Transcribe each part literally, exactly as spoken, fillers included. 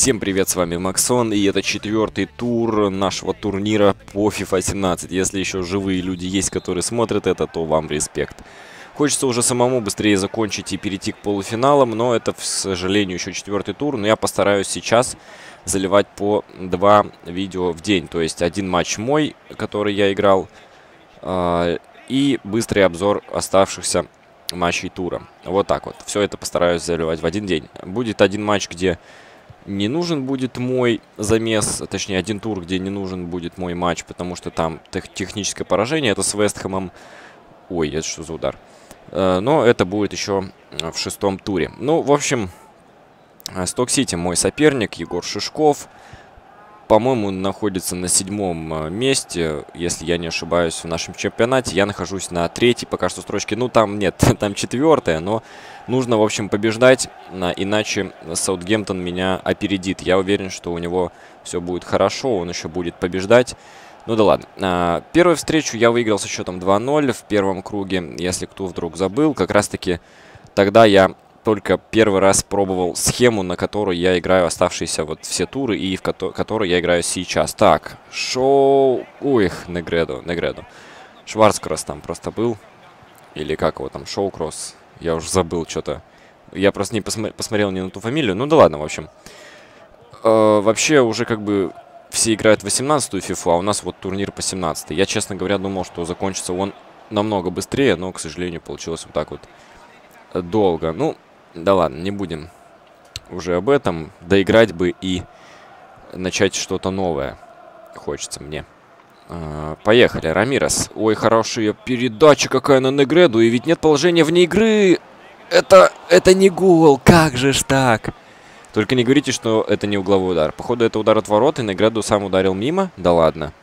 Всем привет, с вами Максон, и это четвертый тур нашего турнира по FIFA семнадцать. Если еще живые люди есть, которые смотрят это, то вам респект. Хочется уже самому быстрее закончить и перейти к полуфиналам, но это, к сожалению, еще четвертый тур. Но я постараюсь сейчас заливать по два видео в день. То есть один матч мой, который я играл, и быстрый обзор оставшихся матчей тура. Вот так вот. Все это постараюсь заливать в один день. Будет один матч, где не нужен будет мой замес, точнее один тур, где не нужен будет мой матч, потому что там тех техническое поражение. Это с Вестхэмом. Ой, это что за удар? Но это будет еще в шестом туре. Ну, в общем, Сток-Сити мой соперник, Егор Шишков. По-моему, находится на седьмом месте, если я не ошибаюсь, в нашем чемпионате. Я нахожусь на третьей пока что строчке. Ну, там нет, там четвертая, но нужно, в общем, побеждать, иначе Саутгемптон меня опередит. Я уверен, что у него все будет хорошо, он еще будет побеждать. Ну да ладно. Первую встречу я выиграл со счетом два ноль в первом круге, если кто вдруг забыл. Как раз-таки тогда я только первый раз пробовал схему, на которую я играю оставшиеся вот все туры и в ко которой я играю сейчас. Так, шоу... Ой, Негредо, Негредо. Шварцкросс там просто был. Или как его там, Шоукросс. Я уже забыл что-то. Я просто не посмо посмотрел не на ту фамилию. Ну да ладно, в общем. Э, вообще уже как бы все играют в восемнадцатую фифу, а у нас вот турнир по семнадцатой. Я, честно говоря, думал, что закончится он намного быстрее, но, к сожалению, получилось вот так вот долго. Ну, да ладно, не будем уже об этом. Доиграть бы и начать что-то новое хочется мне. А, поехали, Рамирес. Ой, хорошая передача какая на Негреду. И ведь нет положения вне игры. Это, это не гол. Как же ж так? Только не говорите, что это не угловой удар. Походу, это удар от ворот, и Негреду сам ударил мимо. Да ладно.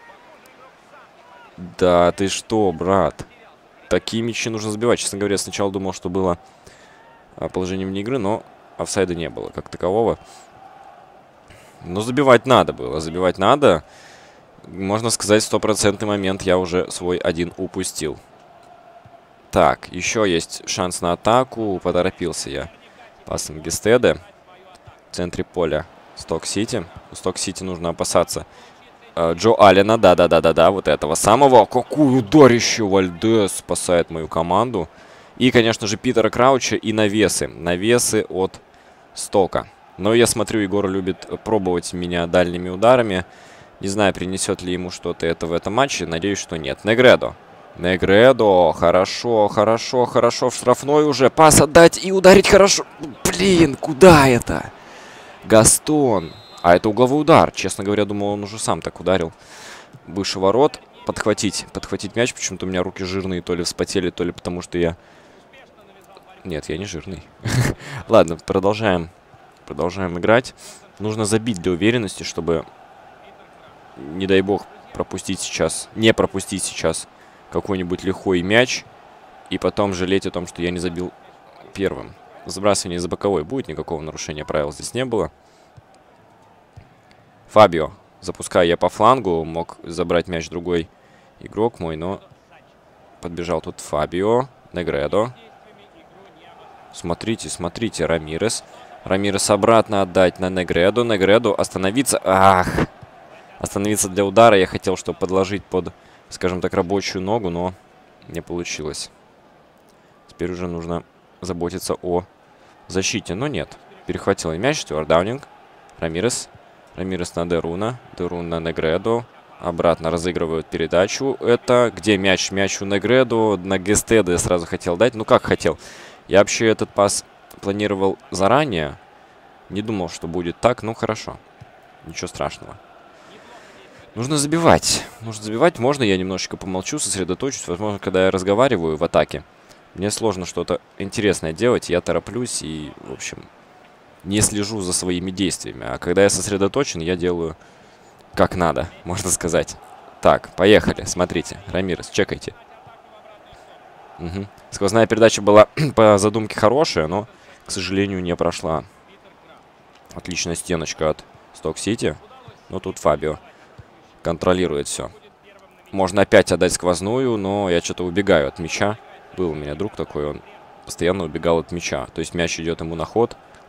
Да ты что, брат? Такие мячи нужно забивать. Честно говоря, я сначала думал, что было положение вне игры, но офсайда не было как такового. Но забивать надо было. Забивать надо. Можно сказать, стопроцентный момент я уже свой один упустил. Так, еще есть шанс на атаку. Поторопился я пасом Гестеде. В центре поля Сток-Сити. У Сток-Сити нужно опасаться Джо Аллена, да-да-да-да-да, вот этого самого. Какой ударище! Вальдес спасает мою команду. И, конечно же, Питера Крауча и навесы. Навесы от Стока. Но я смотрю, Егор любит пробовать меня дальними ударами. Не знаю, принесет ли ему что-то это в этом матче. Надеюсь, что нет. Негредо. Негредо. Хорошо, хорошо, хорошо. В штрафной уже. Пас отдать и ударить хорошо. Блин, куда это? Гастон. А это угловой удар. Честно говоря, думал, он уже сам так ударил. Выше ворот. Подхватить. Подхватить мяч. Почему-то у меня руки жирные. То ли вспотели, то ли потому что я... Нет, я не жирный. Ладно, продолжаем. Продолжаем играть. Нужно забить для уверенности, чтобы, не дай бог, пропустить сейчас... Не пропустить сейчас какой-нибудь лихой мяч. И потом жалеть о том, что я не забил первым. Сбрасывание за боковой будет. Никакого нарушения правил здесь не было. Фабио. Запускаю я по флангу. Мог забрать мяч другой игрок мой, но подбежал тут Фабио. Негредо. Смотрите, смотрите. Рамирес. Рамирес обратно отдать на Негредо. Негредо остановиться. Ах! Остановиться для удара. Я хотел, чтобы подложить под, скажем так, рабочую ногу, но не получилось. Теперь уже нужно заботиться о защите. Но нет. Перехватил мяч. Стюарт Даунинг. Рамирес. Рамирес на Деруна. Дерун на Негредо. Обратно разыгрывают передачу. Это где мяч? Мяч у Негредо. На Гестеде сразу хотел дать. Ну как хотел? Я вообще этот пас планировал заранее. Не думал, что будет так. Ну хорошо. Ничего страшного. Нужно забивать. Нужно забивать. Можно я немножечко помолчу, сосредоточусь. Возможно, когда я разговариваю в атаке, мне сложно что-то интересное делать. Я тороплюсь и, в общем, не слежу за своими действиями. А когда я сосредоточен, я делаю как надо, можно сказать. Так, поехали. Смотрите. Рамирес, чекайте. Угу. Сквозная передача была по задумке хорошая, но, к сожалению, не прошла. Отличная стеночка от Сток-Сити. Но тут Фабио контролирует все. Можно опять отдать сквозную, но я что-то убегаю от мяча. Был у меня друг такой, он постоянно убегал от мяча. То есть мяч идет ему на ход,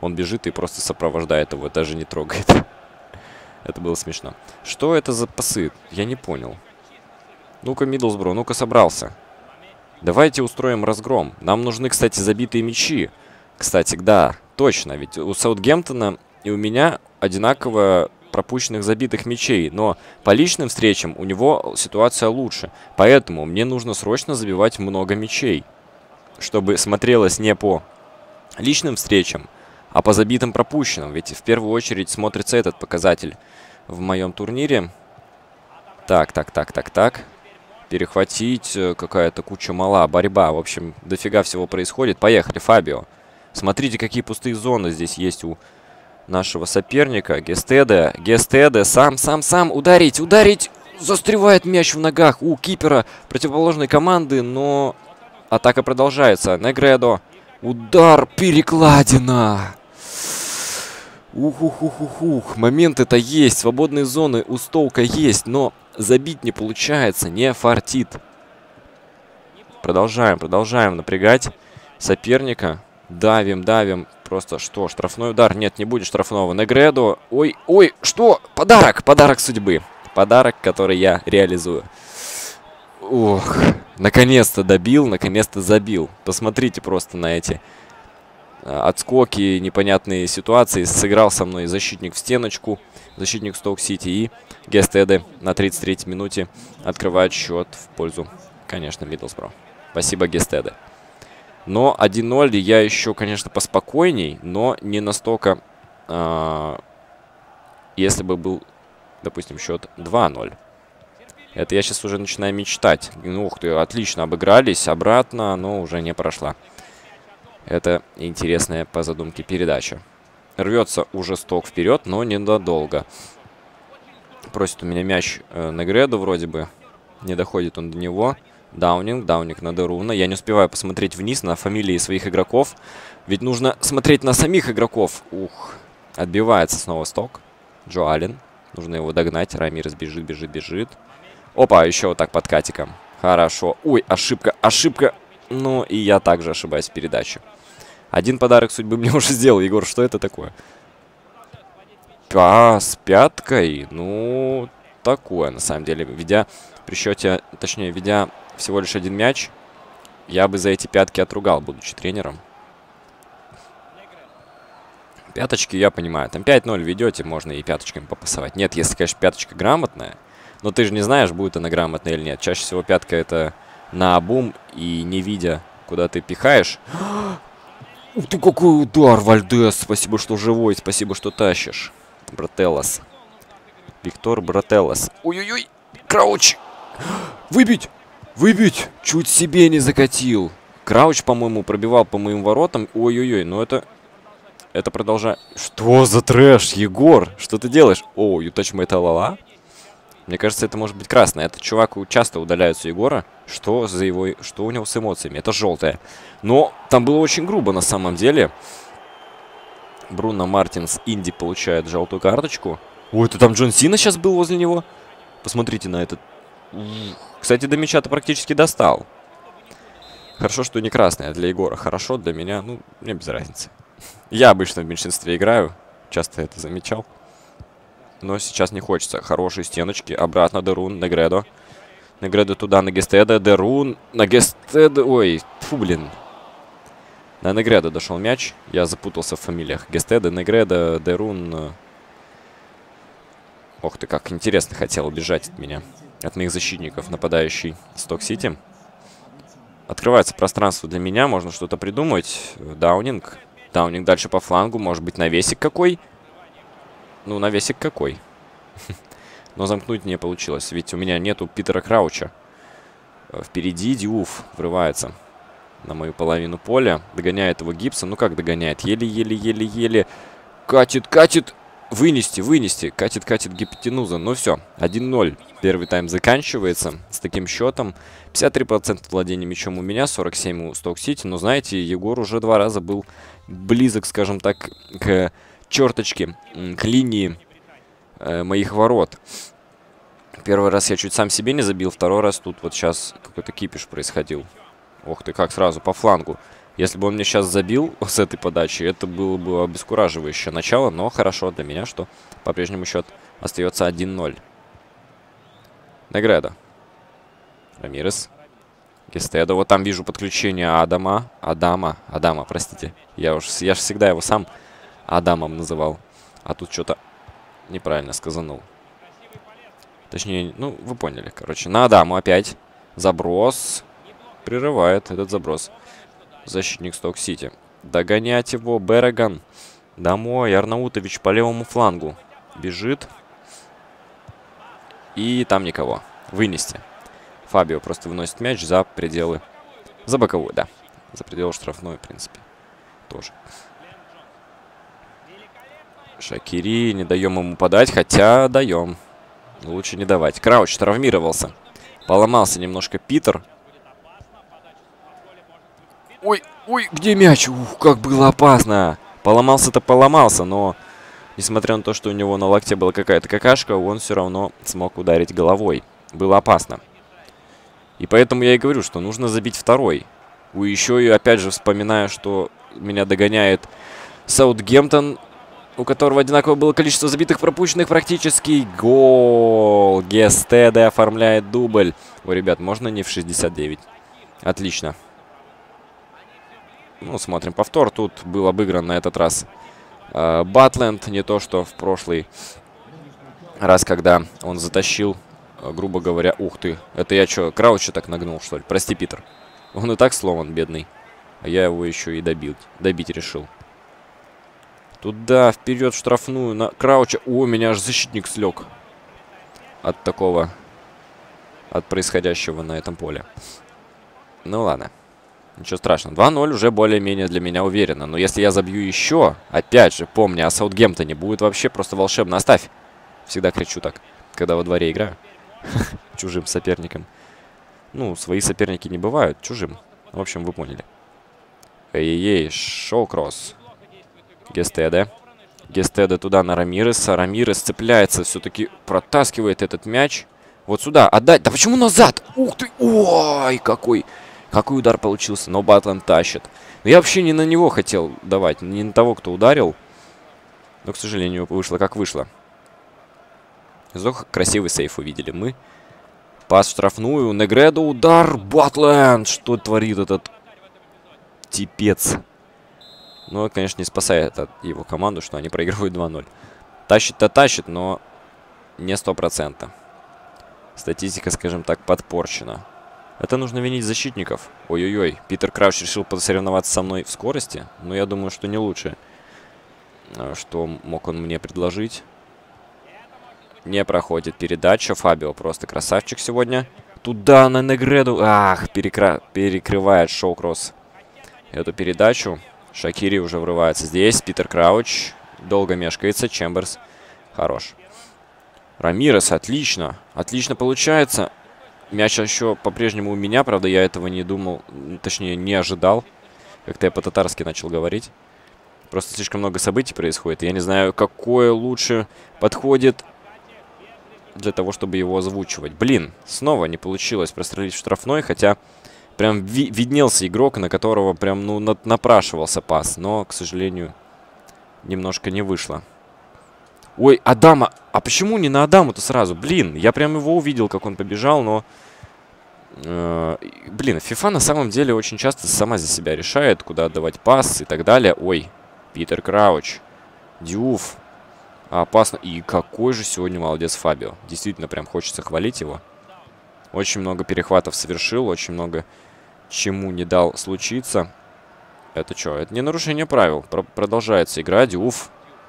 Он бежит и просто сопровождает его, даже не трогает. Это было смешно. Что это за пасы? Я не понял. Ну-ка, Миддлсбро, ну-ка, собрался. Давайте устроим разгром. Нам нужны, кстати, забитые мячи. Кстати, да, точно. Ведь у Саутгемптона и у меня одинаково пропущенных забитых мячей. Но по личным встречам у него ситуация лучше. Поэтому мне нужно срочно забивать много мячей. Чтобы смотрелось не по личным встречам, а по забитым пропущенным. Ведь в первую очередь смотрится этот показатель в моем турнире. Так, так, так, так, так. Перехватить, какая-то куча мала, борьба. В общем, дофига всего происходит. Поехали, Фабио. Смотрите, какие пустые зоны здесь есть у нашего соперника. Гестеде, Гестеде, сам, сам, сам. Ударить, ударить. Застревает мяч в ногах у кипера противоположной команды, но атака продолжается. Негредо. Удар, перекладина. Ух-ух-ух-ух-ух. Момент-то есть. Свободные зоны у Стоука есть, но забить не получается, не фартит. Продолжаем, продолжаем напрягать соперника. Давим, давим. Просто что, штрафной удар? Нет, не будет штрафного. Негредо. Ой, ой, что? Подарок, подарок судьбы. Подарок, который я реализую. Ох, наконец-то добил, наконец-то забил. Посмотрите просто на эти отскоки, непонятные ситуации. Сыграл со мной защитник в стеночку. Защитник Стоук-Сити и Гестеде на тридцать третьей минуте открывает счет в пользу, конечно, Миддлсбро. Спасибо, Гестеде. Но один ноль я еще, конечно, поспокойней, но не настолько, э, если бы был, допустим, счет два ноль. Это я сейчас уже начинаю мечтать. Ну, ух ты, отлично обыгрались, обратно, но уже не прошла. Это интересная по задумке передача. Рвется уже Сток вперед, но ненадолго. Просит у меня мяч э, Негредо вроде бы. Не доходит он до него. Даунинг, Даунинг на Деруна. Я не успеваю посмотреть вниз на фамилии своих игроков. Ведь нужно смотреть на самих игроков. Ух, отбивается снова Сток. Джо Аллен. Нужно его догнать. Рамирес бежит, бежит, бежит. Опа, еще вот так под катиком. Хорошо. Ой, ошибка, ошибка. Ну, и я также ошибаюсь в передаче. Один подарок судьбы мне уже сделал. Егор, что это такое? А, с пяткой. Ну, такое, на самом деле. Ведя при счете, точнее, ведя всего лишь один мяч, я бы за эти пятки отругал, будучи тренером. Пяточки, я понимаю. Там пять ноль ведете, можно и пяточками попасовать. Нет, если, конечно, пяточка грамотная. Но ты же не знаешь, будет она грамотная или нет. Чаще всего пятка это наобум, и не видя, куда ты пихаешь. Ух ты, какой удар, Вальдес. Спасибо, что живой, спасибо, что тащишь. Брателлос. Виктор Брателлос. Ой-ой-ой, Крауч. Выбить, выбить. Чуть себе не закатил. Крауч, по-моему, пробивал по моим воротам. Ой-ой-ой, но это... Это продолжает... Что за трэш, Егор? Что ты делаешь? О, you touch my талала. Мне кажется, это может быть красное. Этот чувак часто удаляется у Егора. Что за его... Что у него с эмоциями? Это желтое. Но там было очень грубо на самом деле. Бруно Мартинс Инди получает желтую карточку. Ой, это там Джон Сина сейчас был возле него. Посмотрите на этот. Кстати, до мяча-то практически достал. Хорошо, что не красное для Егора. Хорошо для меня. Ну, мне без разницы. Я обычно в меньшинстве играю. Часто это замечал. Но сейчас не хочется. Хорошие стеночки. Обратно Дерун, Негредо. Негредо туда на Гестеде. Дерун на Гестеде. Ой, фу, блин. На Негредо дошел мяч. Я запутался в фамилиях. Гестеде, Негредо, Дерун. Ох ты, как интересно хотел убежать от меня. От моих защитников, нападающий Сток-Сити. Открывается пространство для меня. Можно что-то придумать. Даунинг. Даунинг дальше по флангу. Может быть, навесик какой? Ну, навесик какой? Но замкнуть не получилось. Ведь у меня нету Питера Крауча. Впереди Дьюф врывается на мою половину поля. Догоняет его Гибсон. Ну, как догоняет? Еле-еле-еле-еле. Катит, катит. Вынести, вынести. Катит, катит гипотенуза. Ну, все. один ноль. Первый тайм заканчивается с таким счетом. пятьдесят три процента владения мячом у меня, сорок семь процентов у Сток-Сити. Но, знаете, Егор уже два раза был близок, скажем так, к черточке, к линии э, моих ворот. Первый раз я чуть сам себе не забил. Второй раз тут вот сейчас какой-то кипиш происходил. Ох ты, как сразу по флангу. Если бы он мне сейчас забил с этой подачи, это было бы обескураживающее начало. Но хорошо для меня, что по-прежнему счет остается один ноль. Негредо. Рамирес. Гестедо. Вот там вижу подключение Адама. Адама. Адама, простите. Я уж я ж всегда его сам Адамом называл. А тут что-то неправильно сказанул. Точнее, ну, вы поняли. Короче, на Адаму опять. Заброс. Прерывает этот заброс. Защитник Сток-Сити. Догонять его. Береган. Домой. Арнаутович по левому флангу. Бежит. И там никого. Вынести. Фабио просто выносит мяч за пределы. За боковую, да. За пределы штрафной, в принципе. Тоже. Шакири. Не даем ему подать. Хотя даем. Лучше не давать. Крауч травмировался. Поломался немножко Питер. Ой, ой, где мяч? Ух, как было опасно. Поломался-то поломался, но... Несмотря на то, что у него на локте была какая-то какашка, он все равно смог ударить головой. Было опасно. И поэтому я и говорю, что нужно забить второй. У еще и опять же вспоминаю, что меня догоняет Саутгемптон, у которого одинаковое было количество забитых, пропущенных практически. Гол! Гестеде оформляет дубль. Ой, ребят, можно не в шестьдесят девять? Отлично. Ну, смотрим повтор. Тут был обыгран на этот раз э, Батленд. Не то, что в прошлый раз, когда он затащил, э, грубо говоря... Ух ты, это я что, Крауча так нагнул, что ли? Прости, Питер. Он и так сломан, бедный. А я его еще и добил, добить решил. Туда, вперед, в штрафную, на Крауча. О, меня аж защитник слег. От такого... От происходящего на этом поле. Ну ладно. Ничего страшного. два ноль уже более-менее для меня уверенно. Но если я забью еще, опять же, помня о Саутгемптоне, будет вообще просто волшебно. Оставь. Всегда кричу так, когда во дворе играю. Чужим соперникам. Ну, свои соперники не бывают. Чужим. В общем, вы поняли. Эй-ей-ей, шоу-кросс. Гестеде. Гестеде туда на Рамиреса. Рамирес цепляется, все-таки протаскивает этот мяч. Вот сюда. Отдать. Да почему назад? Ух ты. Ой, какой... Какой удар получился, но Батленд тащит. Но я вообще не на него хотел давать, не на того, кто ударил. Но, к сожалению, вышло как вышло. Зато красивый сейф увидели мы. Пас в штрафную, Негредо, удар, Батленд! Что творит этот типец? Ну, конечно, не спасает от его команду, что они проигрывают два ноль. Тащит-то тащит, но не сто процентов. Статистика, скажем так, подпорчена. Это нужно винить защитников. Ой-ой-ой. Питер Крауч решил посоревноваться со мной в скорости. Но я думаю, что не лучше. Что мог он мне предложить? Не проходит передача. Фабио просто красавчик сегодня. Туда на Негреду. Ах, перекра... перекрывает шоу-кросс эту передачу. Шакири уже врывается здесь. Питер Крауч. Долго мешкается. Чемберс. Хорош. Рамирес. Отлично. Отлично получается. Мяч еще по-прежнему у меня, правда, я этого не думал, точнее, не ожидал. Как-то я по-татарски начал говорить. Просто слишком много событий происходит. Я не знаю, какое лучше подходит для того, чтобы его озвучивать. Блин, снова не получилось прострелить в штрафной, хотя прям ви виднелся игрок, на которого прям, ну, на напрашивался пас. Но, к сожалению, немножко не вышло. Ой, Адама! А почему не на Адаму-то сразу? Блин, я прям его увидел, как он побежал, но... Э, блин, FIFA на самом деле очень часто сама за себя решает, куда отдавать пас и так далее. Ой, Питер Крауч. Дюф. Опасно. И какой же сегодня молодец Фабио. Действительно, прям хочется хвалить его. Очень много перехватов совершил, очень много чему не дал случиться. Это что? Это не нарушение правил. Про продолжается игра. Дюф.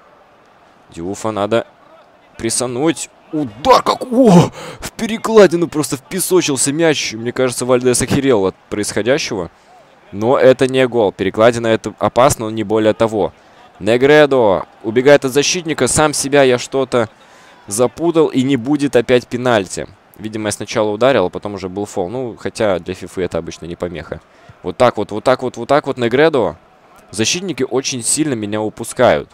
Дюфа надо прессануть. Удар как... О! В перекладину просто впесочился мяч. Мне кажется, Вальдес охерел от происходящего. Но это не гол. Перекладина это опасно, но не более того. Негредо убегает от защитника. Сам себя я что-то запутал. И не будет опять пенальти. Видимо, я сначала ударил, а потом уже был фол. Ну, хотя для фифы это обычно не помеха. Вот так вот, вот так вот, вот так вот Негредо. Защитники очень сильно меня упускают.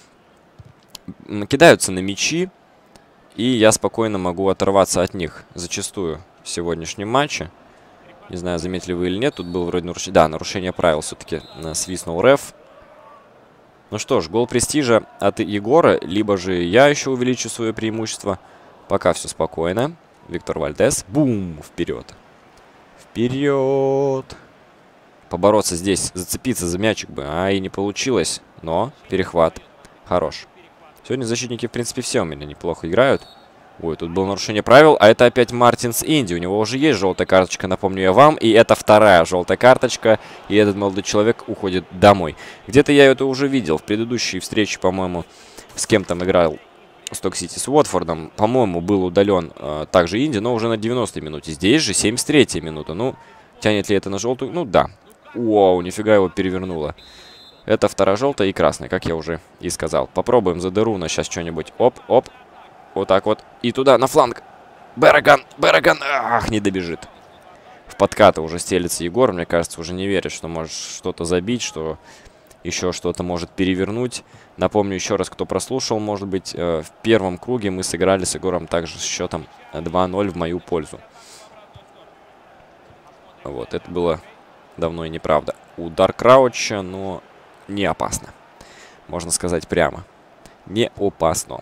Кидаются на мячи, и я спокойно могу оторваться от них зачастую в сегодняшнем матче. Не знаю, заметили вы или нет, тут было вроде нарушение. Да, нарушение правил все-таки свистнул реф. Ну что ж, гол престижа от Егора, либо же я еще увеличу свое преимущество. Пока все спокойно. Виктор Вальдес. Бум! Вперед. Вперед! Побороться здесь, зацепиться за мячик бы. А, и не получилось. Но перехват хорош. Сегодня защитники, в принципе, все у меня неплохо играют. Ой, тут было нарушение правил, а это опять Мартинс Инди. У него уже есть желтая карточка, напомню я вам. И это вторая желтая карточка. И этот молодой человек уходит домой. Где-то я это уже видел. В предыдущей встрече, по-моему, с кем там играл Сток-Сити с Уотфордом. По-моему, был удален э, также Инди, но уже на девяностой минуте. Здесь же семьдесят третья минута. Ну, тянет ли это на желтую? Ну, да. Вау, нифига его перевернуло. Это вторая желтая и красная, как я уже и сказал. Попробуем за Деруна сейчас что-нибудь. Оп, оп. Вот так вот. И туда, на фланг. Берраган, Берраган. Ах, не добежит. В подкаты уже стелится Егор. Мне кажется, уже не верит, что может что-то забить, что еще что-то может перевернуть. Напомню еще раз, кто прослушал, может быть, э, в первом круге мы сыграли с Егором также с счетом два ноль в мою пользу. Вот, это было давно и неправда. Удар Крауча, но не опасно. Можно сказать прямо. Не опасно.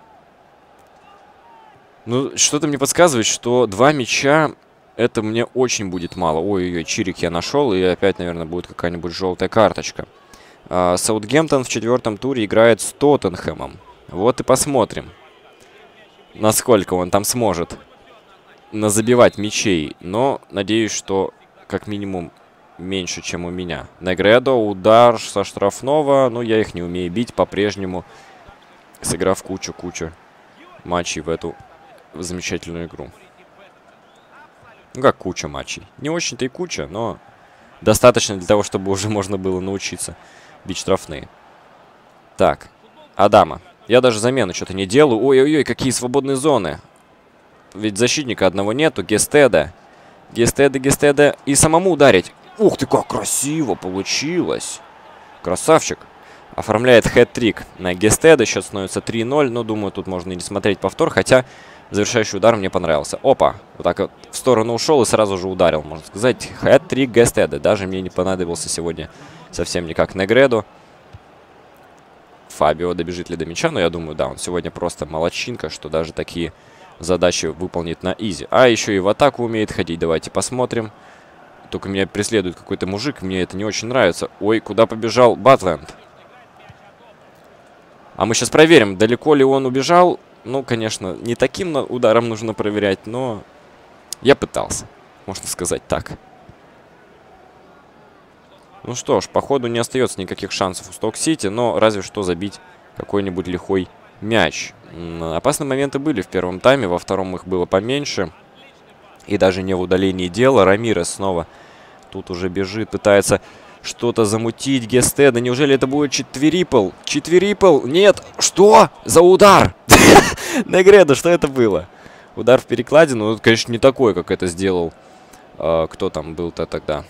Ну, что-то мне подсказывает, что два мяча, это мне очень будет мало. Ой-ой-ой, чирик я нашел, и опять, наверное, будет какая-нибудь желтая карточка. А, Саутгемптон в четвертом туре играет с Тоттенхэмом. Вот и посмотрим, насколько он там сможет назабивать мячей. Но надеюсь, что как минимум меньше, чем у меня. Негредо, удар со штрафного. Ну, я их не умею бить по-прежнему, сыграв кучу-кучу матчей в эту замечательную игру. Ну, как куча матчей. Не очень-то и куча, но достаточно для того, чтобы уже можно было научиться бить штрафные. Так, Адама. Я даже замену что-то не делаю. Ой-ой-ой, какие свободные зоны. Ведь защитника одного нету. Гестеда. Гестеда, Гестеда. И самому ударить. Ух ты, как красиво получилось. Красавчик. Оформляет хэт-трик на Гестеда. Счет становится три ноль. Но, думаю, тут можно и не смотреть повтор. Хотя завершающий удар мне понравился. Опа. Вот так вот в сторону ушел и сразу же ударил. Можно сказать, хэт-трик Гестеда. Даже мне не понадобился сегодня совсем никак Негредо. Фабио добежит ли до мяча? Но я думаю, да, он сегодня просто молодчинка, что даже такие задачи выполнит на изи. А еще и в атаку умеет ходить. Давайте посмотрим. Только меня преследует какой-то мужик. Мне это не очень нравится. Ой, куда побежал Батленд? А мы сейчас проверим, далеко ли он убежал. Ну, конечно, не таким ударом нужно проверять, но я пытался, можно сказать так. Ну что ж, походу не остается никаких шансов у Сток-Сити, но разве что забить какой-нибудь лихой мяч. Опасные моменты были в первом тайме, во втором их было поменьше. И даже не в удалении дела. Рамирес снова тут уже бежит, пытается что-то замутить. Гестеда, неужели это будет четверипл? Четверипл? Нет! Что? За удар? Негредо, что это было? Удар в перекладину, ну, конечно, не такой, как это сделал. Кто там был-то тогда?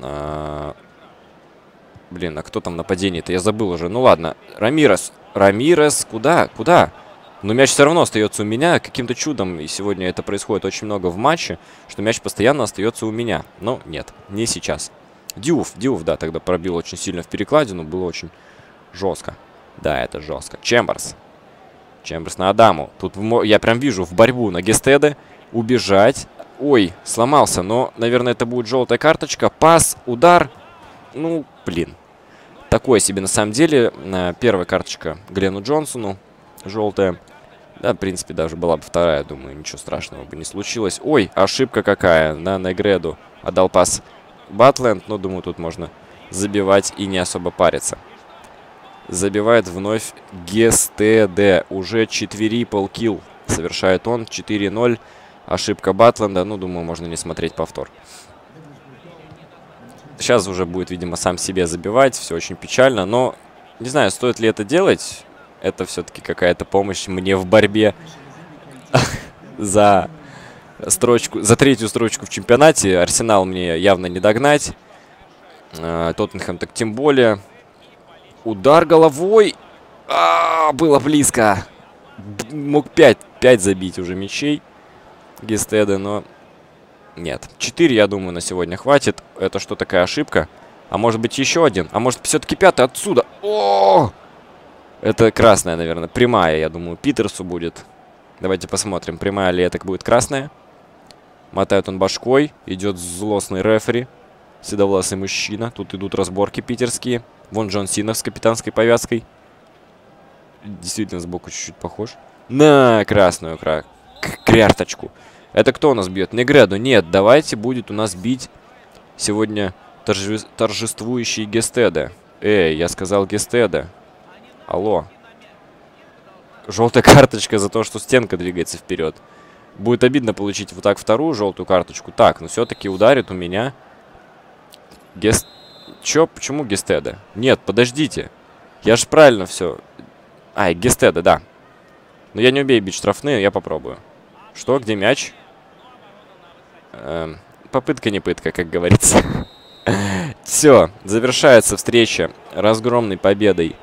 Блин, а кто там нападение-то? Я забыл уже. Ну ладно. Рамирес. Рамирес. Куда? Куда? Но мяч все равно остается у меня. Каким-то чудом, и сегодня это происходит очень много в матче, что мяч постоянно остается у меня. Но нет, не сейчас. Дюф. Дюф, да, тогда пробил очень сильно в перекладину. Было очень жестко. Да, это жестко. Чемберс. Чемберс на Адаму. Тут я прям вижу в борьбу на Гестеде. Убежать. Ой, сломался. Но, наверное, это будет желтая карточка. Пас, удар. Ну, блин. Такое себе на самом деле. Первая карточка Глену Джонсону. Желтая. Да, в принципе, даже была бы вторая. Думаю, ничего страшного бы не случилось. Ой, ошибка какая. На Негреду отдал пас Батленд. Но, думаю, тут можно забивать и не особо париться. Забивает вновь Гестеде. Уже четверипл килл совершает он. четыре ноль. Ошибка Батленда. Ну, думаю, можно не смотреть повтор. Сейчас уже будет, видимо, сам себе забивать. Все очень печально. Но не знаю, стоит ли это делать. Это все-таки какая-то помощь мне в борьбе за строчку, за третью строчку в чемпионате. Арсенал мне явно не догнать. Тоттенхэм так тем более. Удар головой. А, было близко. Мог пять, пять забить уже мячей Гестеда, но Нет, четыре, я думаю, на сегодня хватит. Это что, такая ошибка? А может быть еще один? А может все-таки пятый отсюда? О! Это красная, наверное. Прямая, я думаю, Питерсу будет. Давайте посмотрим, прямая ли это будет красная. Мотает он башкой. Идет злостный рефери. Седовласый мужчина. Тут идут разборки питерские. Вон Джон Сина с капитанской повязкой. Действительно, сбоку чуть-чуть похож. На красную кра... кряточку. Это кто у нас бьет? Негреду? Нет, давайте будет у нас бить сегодня торже... торжествующий Гестеда. Эй, я сказал Гестеда. Алло. Желтая карточка за то, что стенка двигается вперед. Будет обидно получить вот так вторую желтую карточку. Так, но все-таки ударит у меня. Гест... Чё? Почему Гестеда? Нет, подождите. Я же правильно все. Ай, Гестеда, да. Но я не умею бить штрафные, я попробую. Что? Где мяч? Эм, попытка не пытка, как говорится. Все, завершается встреча разгромной победой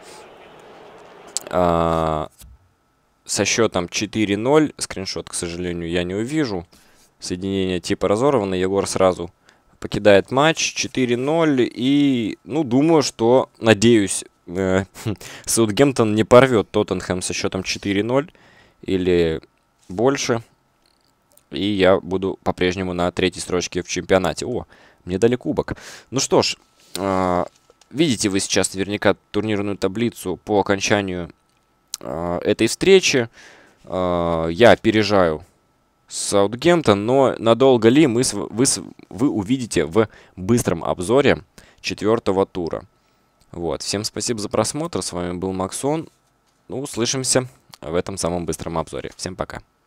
а, со счетом четыре ноль. Скриншот, к сожалению, я не увижу. Соединение типа разорвано. Егор сразу покидает матч. четыре ноль. И, ну, думаю, что, надеюсь, э, Саутгемптон не порвет Тоттенхэм со счетом четыре ноль. Или больше. И я буду по-прежнему на третьей строчке в чемпионате. О, мне дали кубок. Ну что ж, э, видите вы сейчас наверняка турнирную таблицу по окончанию э, этой встречи. Э, я опережаю Саутгемптон, но надолго ли мы с, вы, вы увидите в быстром обзоре четвертого тура. Вот, всем спасибо за просмотр. С вами был Максон. Ну, услышимся в этом самом быстром обзоре. Всем пока.